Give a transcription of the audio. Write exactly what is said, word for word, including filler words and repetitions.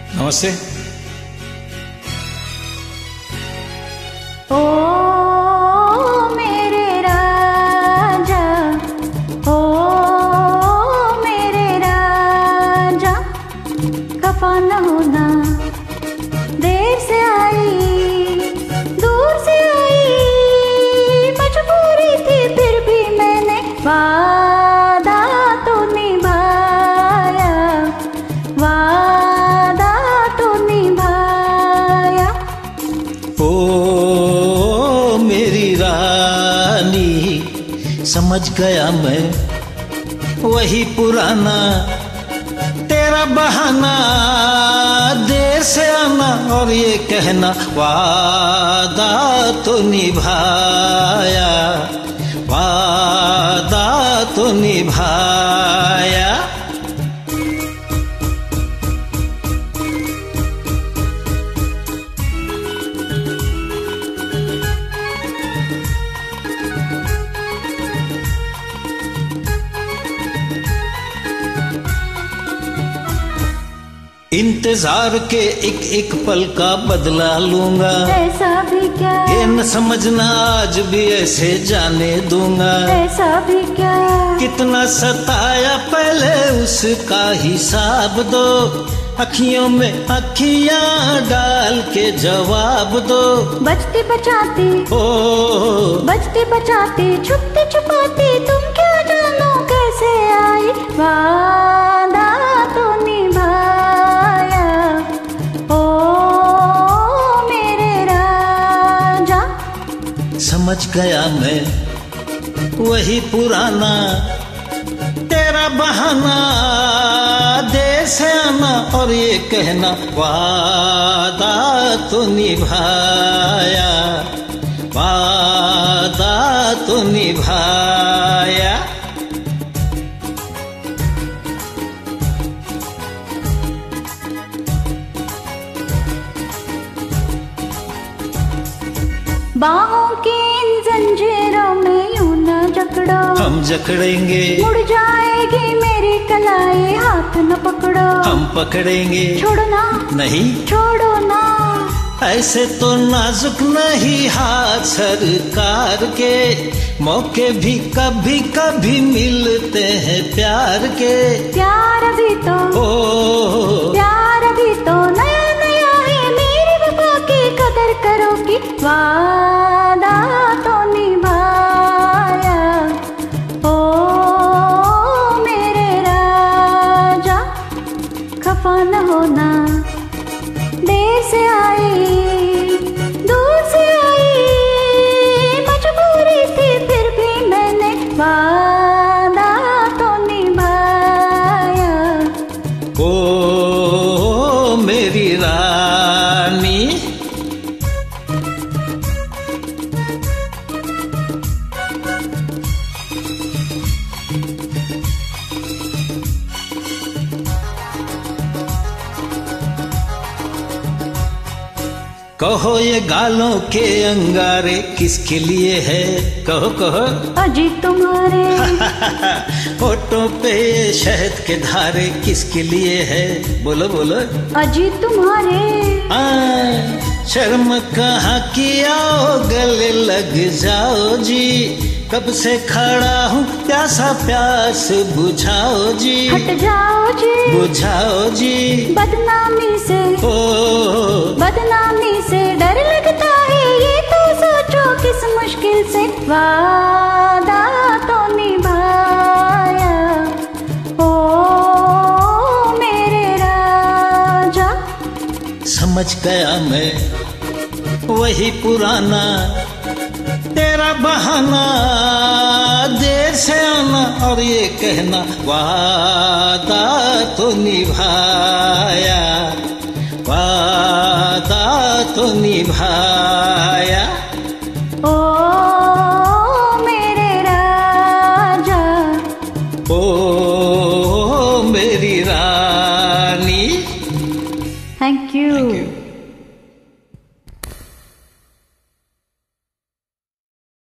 नमस्ते। ओ मेरे राजा, ओ मेरे राजा, खफा न होना, देर से आई, दूर से आई, मजबूरी थी फिर भी मैंने वादा तो निभाया, वादा तो निभाया। ओ मेरी रानी, समझ गया मैं वही पुराना तेरा बहाना, देर से आना और ये कहना वादा तो निभाया, वादा तो निभाया। इंतजार के एक एक पल का बदला लूंगा, ऐसा भी क्या, ये न समझना आज भी ऐसे जाने दूंगा। ऐसा भी क्या, कितना सताया पहले उसका हिसाब दो, अखियों में अखियां डाल के जवाब दो। बचती बचाती, ओ बचती बचाती, छुपती छुपाती, तुम क्या जानो कैसे आई, वादा तो निभाया। ओ मेरे राजा, समझ गया मैं वही पुराना तेरा बहाना, देर से आना और ये कहना वादा तो निभाया, वादा तो निभाया। बाहों की इन जंजीरों में यूं न जकड़ो, हम जकड़ेंगे, मुड़ जाएगी मेरी कलाई, हाथ न पकड़ो, हम पकड़ेंगे, छोड़ो ना, नहीं छोड़ो ना। ऐसे तो नाजुक नहीं हाथ सरकार के, मौके भी कभी कभी मिलते हैं प्यार के। प्यार भी तो, ओ प्यार भी तो नया नया है, मेरी वफा की कदर करोगी, वादा तो निभाया। ओ मेरे राजा, खफा न होना, देर से आई, दूर से आई, मजबूरी थी फिर भी मैंने वादा तो निभाया। ओ मेरी रानी, कहो ये गालों के अंगारे किसके लिए है, कहो कहो। अजी तुम्हारे, होठों पे ये शहद के धारे किसके लिए है, बोलो बोलो। अजी तुम्हारे, आ, शर्म कहाँ किया गले लग जाओ जी, कब से खड़ा हूँ प्यासा प्यास बुझाओ जी, हट जाओ जी, बुझाओ जी। बदनामी से, ओ बदनामी से डर लगता है, ये तो सोचो किस मुश्किल से वादा तो निभाया। ओ मेरे राजा, समझ गया मैं वही पुराना तेरा बहाना, देर से आना और ये कहना वादा तो निभाया, वादा तो निभाया।